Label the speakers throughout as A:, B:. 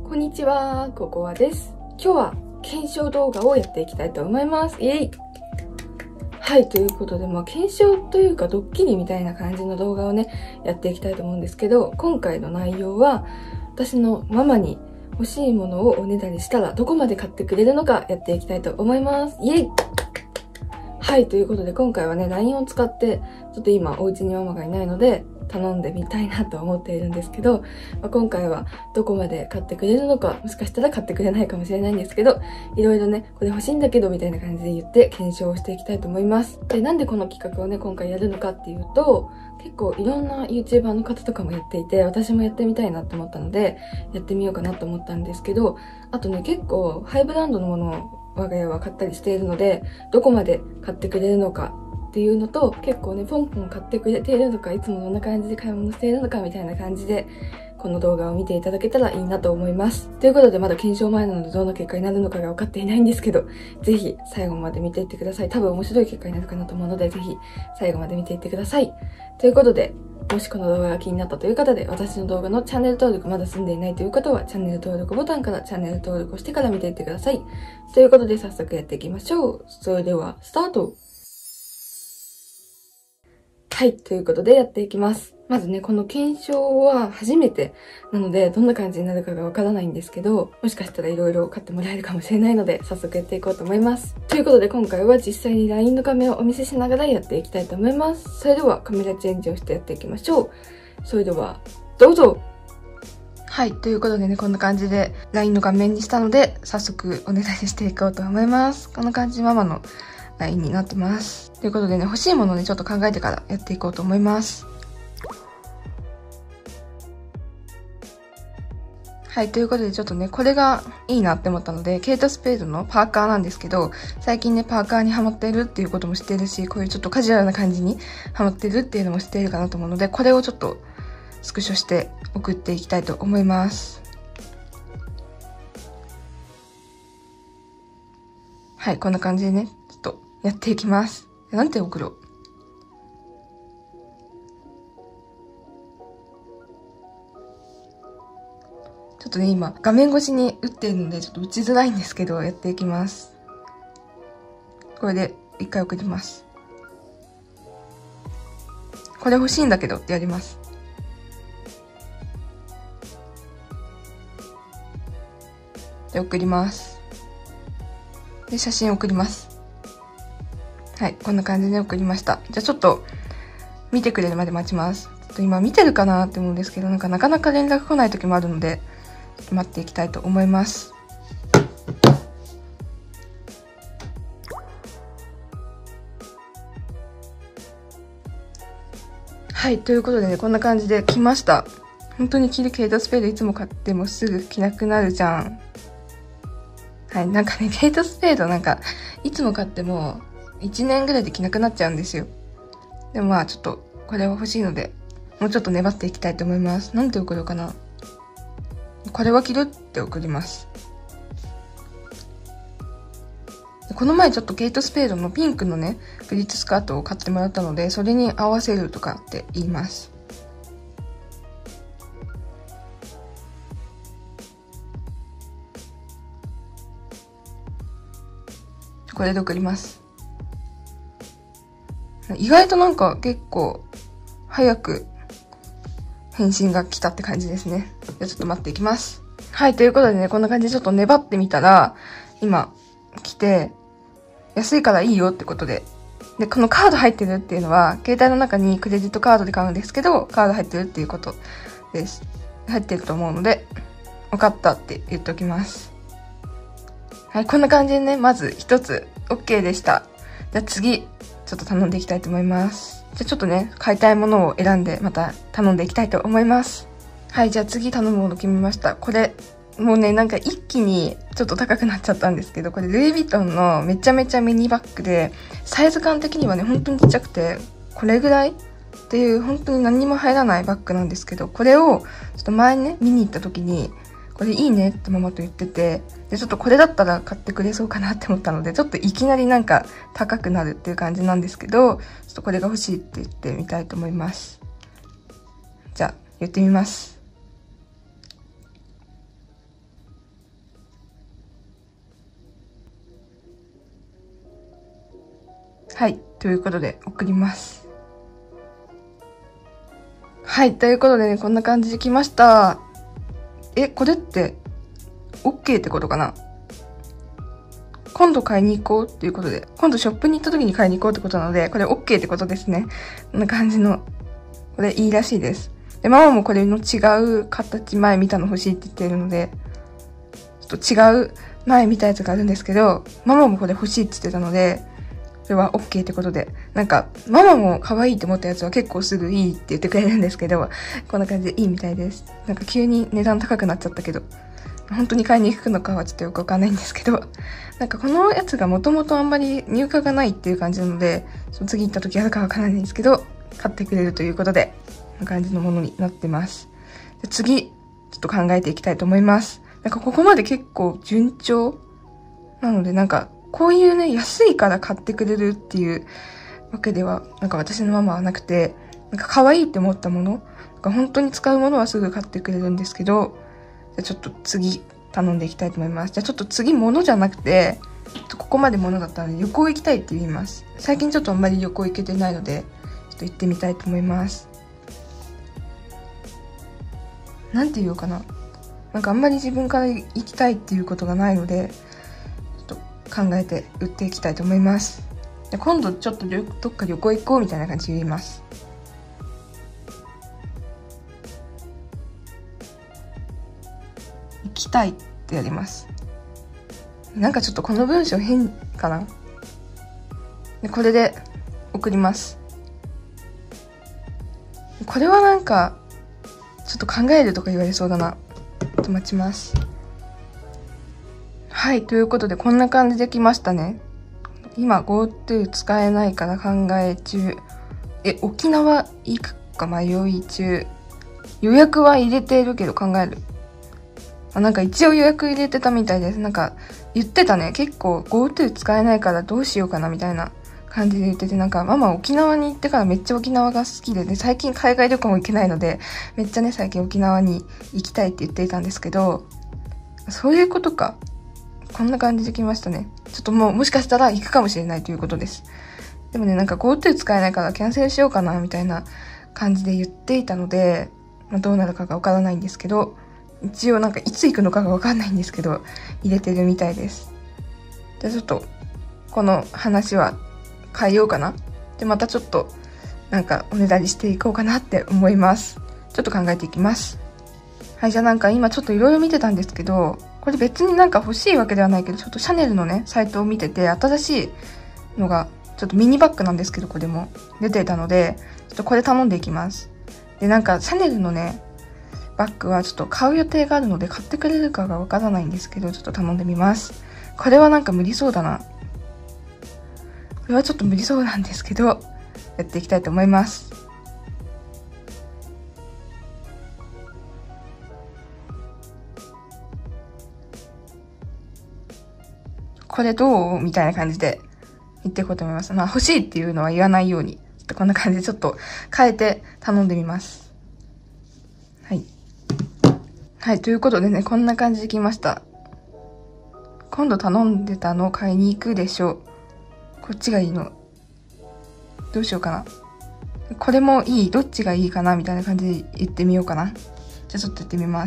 A: こんにちは、ココアです。今日は検証動画をやっていきたいと思います。イエイ。はい、ということで、検証というかドッキリみたいな感じの動画をね、やっていきたいと思うんですけど、今回の内容は、私のママに欲しいものをおねだりしたらどこまで買ってくれるのかやっていきたいと思います。イエイ。はい、ということで今回はね、LINE を使って、ちょっと今お家にママがいないので、頼んでみたいなと思っているんですけど、今回はどこまで買ってくれるのか、もしかしたら買ってくれないかもしれないんですけど、いろいろね、これ欲しいんだけどみたいな感じで言って検証をしていきたいと思います。で、なんでこの企画をね、今回やるのかっていうと、結構いろんな YouTuber の方とかもやっていて、私もやってみたいなと思ったので、やってみようかなと思ったんですけど、あとね、結構ハイブランドのものを我が家は買ったりしているので、どこまで買ってくれるのかっていうのと、結構ね、ポンポン買ってくれているのか、いつもどんな感じで買い物しているのかみたいな感じで、この動画を見ていただけたらいいなと思います。ということで、まだ検証前なのでどんな結果になるのかが分かっていないんですけど、ぜひ最後まで見ていってください。多分面白い結果になるかなと思うので、ぜひ最後まで見ていってください。ということで、もしこの動画が気になったという方で、私の動画のチャンネル登録まだ済んでいないという方は、チャンネル登録ボタンからチャンネル登録をしてから見ていってください。ということで、早速やっていきましょう。それでは、スタート。はい、ということでやっていきます。まずね、この検証は初めてなので、どんな感じになるかがわからないんですけど、もしかしたら色々買ってもらえるかもしれないので、早速やっていこうと思います。ということで今回は実際に LINE の画面をお見せしながらやっていきたいと思います。それではカメラチェンジをしてやっていきましょう。それでは、どうぞ。はい、ということでね、こんな感じで LINE の画面にしたので、早速おねだりしていこうと思います。こんな感じママのLINE になってます。ということでね、欲しいものをね、ちょっと考えてからやっていこうと思います。はい、ということでちょっとね、これがいいなって思ったので、ケイトスペードのパーカーなんですけど、最近ね、パーカーにハマってるっていうことも知ってるし、こういうちょっとカジュアルな感じにハマってるっていうのも知っているかなと思うので、これをちょっとスクショして送っていきたいと思います。はい、こんな感じでね、ちょっとやっていきます。なんて送ろう。ちょっとね、今、画面越しに打ってるので、ちょっと打ちづらいんですけど、やっていきます。これで、一回送ります。これ欲しいんだけどってやります。で、送ります。で、写真送ります。はい、こんな感じで送りました。じゃあちょっと、見てくれるまで待ちます。ちょっと今見てるかなって思うんですけど、なかなか連絡来ない時もあるので、ちょっと待っていきたいと思います。はい、ということでね、こんな感じで来ました。本当にケイトスペードいつも買ってもすぐ着なくなるじゃん。はい、なんかね、ケイトスペードいつも買っても1年ぐらいで着なくなっちゃうんですよ。でもちょっと、これは欲しいので、もうちょっと粘っていきたいと思います。なんて送ろうかな。これは着るって送ります。この前ちょっとケイトスペードのピンクのね、プリーツスカートを買ってもらったので、それに合わせるとかって言います。これで送ります。意外と結構早く返信が来たって感じですね。じゃあちょっと待っていきます。はい、ということでね、こんな感じでちょっと粘ってみたら、今来て、安いからいいよってことで。で、このカード入ってるっていうのは、携帯の中にクレジットカードで買うんですけど、カード入ってるっていうことです。入ってると思うので、分かったって言っておきます。はい、こんな感じでね、まず一つ OK でした。じゃあ次、ちょっと頼んでいきたいと思います。じゃあちょっとね、買いたいものを選んでまた頼んでいきたいと思います。はい、じゃあ次頼むもの決めました。これ、もうね、一気にちょっと高くなっちゃったんですけど、これルイ・ヴィトンのめちゃめちゃミニバッグで、サイズ感的にはね、本当にちっちゃくて、これぐらいっていう本当に何にも入らないバッグなんですけど、これをちょっと前にね、見に行った時に、これいいねってママと言ってて、で、ちょっとこれだったら買ってくれそうかなって思ったので、ちょっといきなり高くなるっていう感じなんですけど、ちょっとこれが欲しいって言ってみたいと思います。じゃあ、言ってみます。 ということで送ります。はい、ということでね、こんな感じで来ました。これって、OK ってことかな？今度買いに行こうっていうことで、今度ショップに行った時に買いに行こうってことなので、これ OK ってことですね。こんな感じの、これいいらしいです。で、ママもこれの違う形前見たの欲しいって言っているので、ちょっと違う前見たやつがあるんですけど、ママもこれ欲しいって言ってたので、これは OK ってことで、なんか、ママも可愛いって思ったやつは結構すぐいいって言ってくれるんですけど、こんな感じでいいみたいです。なんか急に値段高くなっちゃったけど、本当に買いに行くのかはちょっとよくわかんないんですけど、なんかこのやつがもともとあんまり入荷がないっていう感じなので、その次行った時あるかわからないんですけど、買ってくれるということで、こんな感じのものになってます。で次、ちょっと考えていきたいと思います。なんかここまで結構順調なので、なんかこういうね、安いから買ってくれるっていうわけでは、なんか私のママはなくて、なんか可愛いって思ったもの、なんか本当に使うものはすぐ買ってくれるんですけど、じゃあちょっと次頼んでいきたいと思います。じゃあちょっと次物じゃなくて、ここまで物だったので旅行行きたいって言います。最近ちょっとあんまり旅行行けてないので、ちょっと行ってみたいと思います。なんて言おうかな。なんかあんまり自分から行きたいっていうことがないので、ちょっと考えて売っていきたいと思います。で今度ちょっとどっか旅行行こうみたいな感じで言います。行きたいってやります。なんかちょっとこの文章変かな。でこれで送ります。これはなんかちょっと考えるとか言われそうだな。ちょっと待ちます。はい、ということでこんな感じできましたね。今 GoTo 使えないから考え中。沖縄行くか迷い中。予約は入れているけど考える。なんか一応予約入れてたみたいです。なんか言ってたね。結構 GoTo 使えないからどうしようかなみたいな感じで言ってて、なんかママ沖縄に行ってからめっちゃ沖縄が好きで、最近海外旅行も行けないので、めっちゃね、最近沖縄に行きたいって言っていたんですけど、そういうことか。こんな感じで来ましたね。ちょっともしかしたら行くかもしれないということです。でもね、なんか GoTo 使えないからキャンセルしようかなみたいな感じで言っていたので、どうなるかがわからないんですけど、一応なんかいつ行くのかがわかんないんですけど、入れてるみたいです。じゃあちょっと、この話は変えようかな。で、またちょっと、なんかおねだりしていこうかなって思います。ちょっと考えていきます。はい、じゃあなんか今ちょっといろいろ見てたんですけど、これ別になんか欲しいわけではないけど、ちょっとシャネルのね、サイトを見てて、新しいのが、ちょっとミニバッグなんですけど、これも出ていたので、ちょっとこれ頼んでいきます。で、なんかシャネルのね、バッグはちょっと買う予定があるので買ってくれるかがわからないんですけど、ちょっと頼んでみます。これはなんか無理そうだな。これはちょっと無理そうなんですけど、やっていきたいと思います。これどうみたいな感じで言っていこうと思います。まあ欲しいっていうのは言わないように、ちょっとこんな感じでちょっと変えて頼んでみます。はい。はい、ということでね、こんな感じで来ました。今度頼んでたの買いに行くでしょう。こっちがいいの。どうしようかな。これもいい。どっちがいいかなみたいな感じで言ってみようかな。じゃあちょっと言ってみます。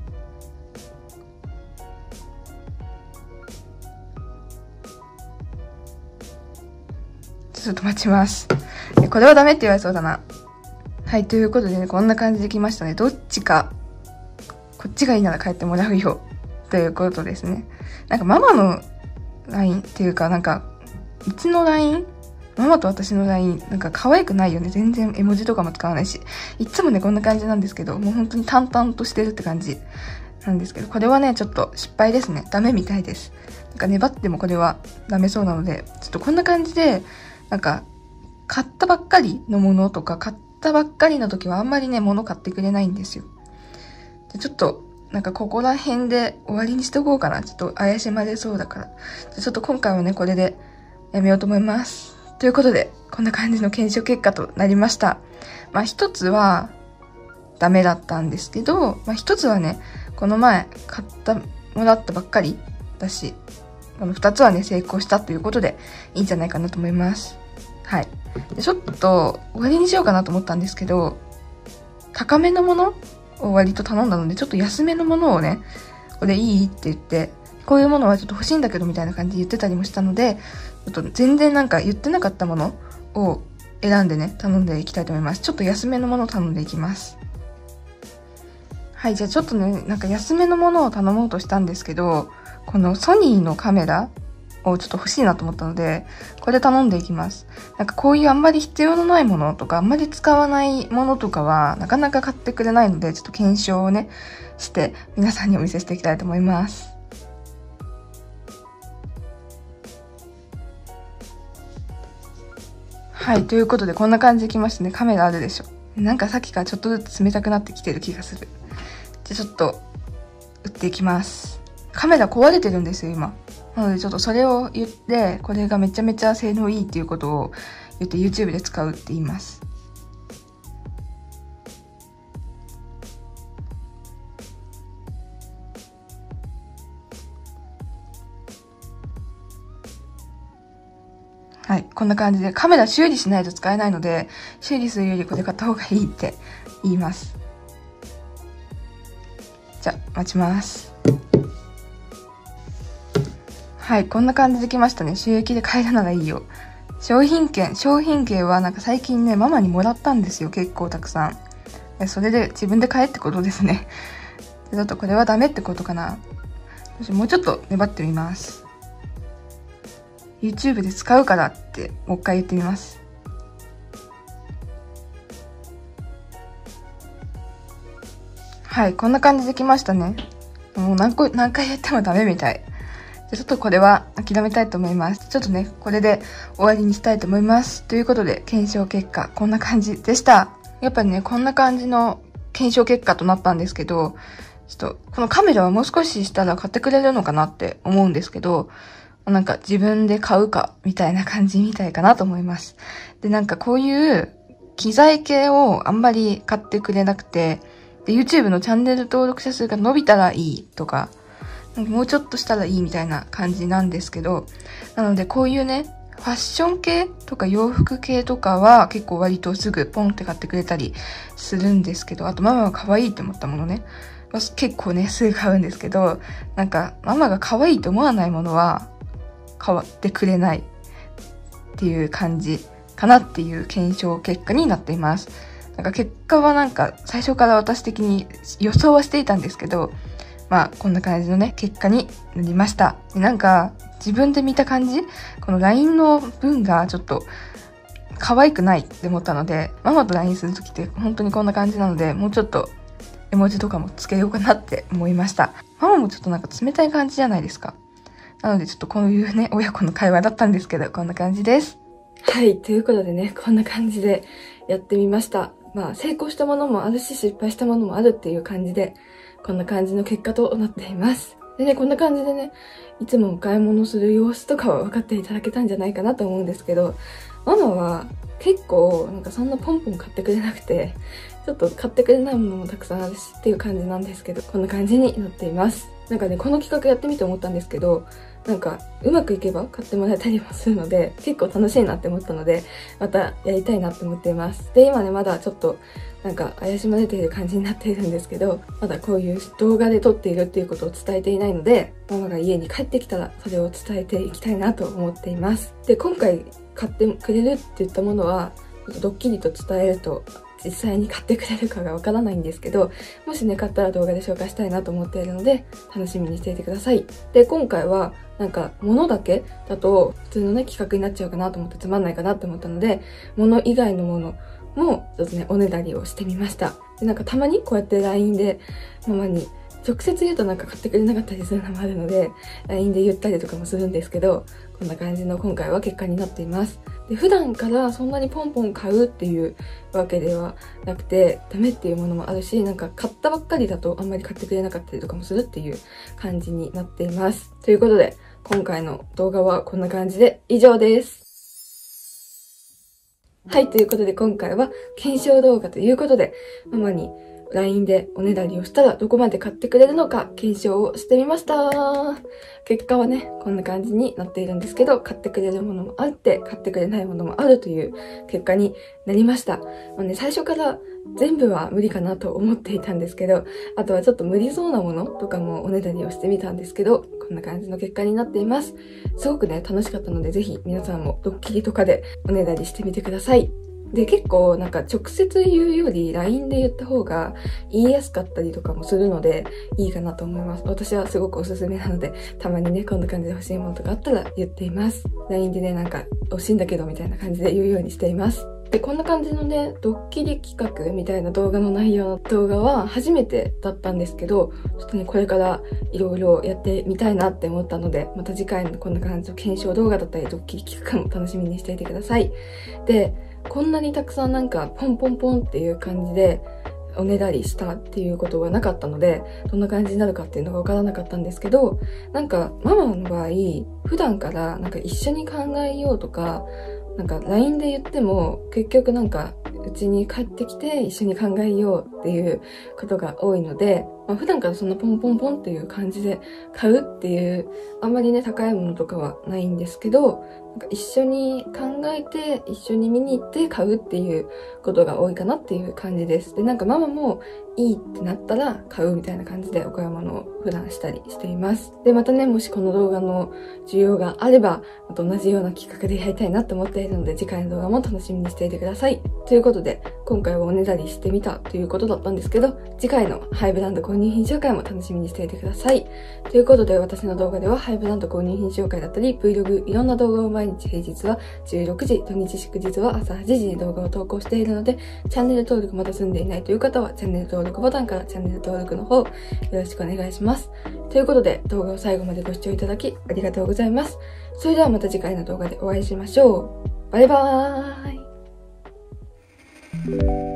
A: ちょっと待ちます。これはダメって言われそうだな。はい、ということでね、こんな感じで来ましたね。どっちか、こっちがいいなら帰ってもらうよ。ということですね。なんかママの LINE っていうか、なんか、うちの LINE？ ママと私の LINE、なんか可愛くないよね。全然絵文字とかも使わないし。いつもね、こんな感じなんですけど、もう本当に淡々としてるって感じなんですけど、これはね、ちょっと失敗ですね。ダメみたいです。なんか粘ってもこれはダメそうなので、ちょっとこんな感じで、なんか、買ったばっかりのものとか、買ったばっかりの時はあんまりね、物買ってくれないんですよ。でちょっと、なんかここら辺で終わりにしとこうかな。ちょっと怪しまれそうだから。ちょっと今回はね、これでやめようと思います。ということで、こんな感じの検証結果となりました。まあ一つはダメだったんですけど、まあ一つはね、この前買ったもらったばっかりだし、この二つはね、成功したということでいいんじゃないかなと思います。 はい。でちょっと終わりにしようかなと思ったんですけど、高めのものを割と頼んだので、ちょっと安めのものをね、これいいって言って、こういうものはちょっと欲しいんだけどみたいな感じで言ってたりもしたので、ちょっと全然なんか言ってなかったものを選んでね、頼んでいきたいと思います。ちょっと安めのものを頼んでいきます。はい、じゃあちょっとね、なんか安めのものを頼もうとしたんですけど、このソニーのカメラをちょっと欲しいなと思ったので、これ頼んでいきます。なんかこういうあんまり必要のないものとか、あんまり使わないものとかは、なかなか買ってくれないので、ちょっと検証をね、して、皆さんにお見せしていきたいと思います。はい、ということでこんな感じで来ましたね。カメラあるでしょ。なんかさっきからちょっとずつ冷たくなってきてる気がする。じゃあちょっと、打っていきます。カメラ壊れてるんですよ、今。なのでちょっとそれを言って、これがめちゃめちゃ性能いいっていうことを言って YouTube で使うって言います。はい。こんな感じで、カメラ修理しないと使えないので、修理するよりこれ買った方がいいって言います。じゃあ、待ちます。はい。こんな感じで来ましたね。収益で買えるならいいよ。商品券はなんか最近ね、ママにもらったんですよ。結構たくさん。それで自分で買えってことですね。ちょっとこれはダメってことかな。もうちょっと粘ってみます。YouTube で使うからってもう一回言ってみます。はい、こんな感じで来ましたね。もう何回やってもダメみたい。ちょっとこれは諦めたいと思います。ちょっとね、これで終わりにしたいと思います。ということで、検証結果、こんな感じでした。やっぱりね、こんな感じの検証結果となったんですけど、ちょっと、このカメラはもう少ししたら買ってくれるのかなって思うんですけど、なんか自分で買うか、みたいな感じみたいかなと思います。で、なんかこういう機材系をあんまり買ってくれなくて、で、YouTube のチャンネル登録者数が伸びたらいいとか、もうちょっとしたらいいみたいな感じなんですけど、なのでこういうね、ファッション系とか洋服系とかは結構割とすぐポンって買ってくれたりするんですけど、あとママが可愛いって思ったものね、結構ね、すぐ買うんですけど、なんかママが可愛いと思わないものは買ってくれないっていう感じかなっていう検証結果になっています。なんか結果はなんか最初から私的に予想はしていたんですけど、まあこんな感じのね、結果になりました。でなんか自分で見た感じ、この LINE の文がちょっと可愛くないって思ったので、ママと LINE するときって本当にこんな感じなので、もうちょっと絵文字とかもつけようかなって思いました。ママもちょっとなんか冷たい感じじゃないですか。なのでちょっとこういうね、親子の会話だったんですけど、こんな感じです。はい、ということでね、こんな感じでやってみました。まあ成功したものもあるし失敗したものもあるっていう感じで、こんな感じの結果となっています。でね、こんな感じでね、いつもお買い物する様子とかは分かっていただけたんじゃないかなと思うんですけど、ママは結構なんかそんなポンポン買ってくれなくて、ちょっと買ってくれないものもたくさんあるしっていう感じなんですけど、こんな感じになっています。なんかね、この企画やってみて思ったんですけど、なんかうまくいけば買ってもらえたりもするので、結構楽しいなって思ったので、またやりたいなって思っています。で、今ね、まだちょっとなんか怪しまれている感じになっているんですけど、まだこういう動画で撮っているっていうことを伝えていないので、ママが家に帰ってきたらそれを伝えていきたいなと思っています。で、今回買ってくれるって言ったものは、ちょっとドッキリと伝えると実際に買ってくれるかがわからないんですけど、もしね、買ったら動画で紹介したいなと思っているので、楽しみにしていてください。で、今回は、なんか、物だけだと、普通のね、企画になっちゃうかなと思ってつまんないかなって思ったので、物以外のものも、ちょっとね、おねだりをしてみました。で、なんかたまにこうやって LINE で、ママに、直接言うとなんか買ってくれなかったりするのもあるので、LINE で言ったりとかもするんですけど、こんな感じの今回は結果になっています。で、普段からそんなにポンポン買うっていうわけではなくて、ダメっていうものもあるし、なんか買ったばっかりだとあんまり買ってくれなかったりとかもするっていう感じになっています。ということで、今回の動画はこんな感じで以上です。はい、ということで今回は検証動画ということで、ママに LINE でおねだりをしたらどこまで買ってくれるのか検証をしてみました。結果はね、こんな感じになっているんですけど、買ってくれるものもあって、買ってくれないものもあるという結果になりました。最初から全部は無理かなと思っていたんですけど、あとはちょっと無理そうなものとかもおねだりをしてみたんですけど、こんな感じの結果になっています。すごくね、楽しかったので、ぜひ皆さんもドッキリとかでおねだりしてみてください。で、結構なんか直接言うより LINE で言った方が言いやすかったりとかもするのでいいかなと思います。私はすごくおすすめなので、たまにね、こんな感じで欲しいものとかあったら言っています。LINE でね、なんか惜しいんだけどみたいな感じで言うようにしています。で、こんな感じのね、ドッキリ企画みたいな動画の内容の動画は初めてだったんですけど、ちょっとね、これからいろいろやってみたいなって思ったので、また次回のこんな感じの検証動画だったりドッキリ企画も楽しみにしていてください。で、こんなにたくさんなんかポンポンポンっていう感じでおねだりしたっていうことがなかったので、どんな感じになるかっていうのがわからなかったんですけど、なんかママの場合、普段からなんか一緒に考えようとか、なんか LINE で言っても結局なんかうちに帰ってきて一緒に考えようっていうことが多いので、普段からそんなポンポンポンっていう感じで買うっていうあんまりね高いものとかはないんですけど、なんか一緒に考えて一緒に見に行って買うっていうことが多いかなっていう感じです。で、なんかママもいいってなったら買うみたいな感じでお買い物を普段したりしています。で、またね、もしこの動画の需要があれば、また同じような企画でやりたいなって思っているので、次回の動画も楽しみにしていてください。ということで、今回はおねだりしてみたということだったんですけど、次回のハイブランド購入品紹介も楽しみにしていてください。ということで、私の動画ではハイブランド購入品紹介だったり、Vlog、いろんな動画を毎日平日は16時、土日祝日は朝8時に動画を投稿しているので、チャンネル登録まだ済んでいないという方は、チャンネル登録ボタンからチャンネル登録の方、よろしくお願いします。ということで、動画を最後までご視聴いただき、ありがとうございます。それではまた次回の動画でお会いしましょう。バイバーイ。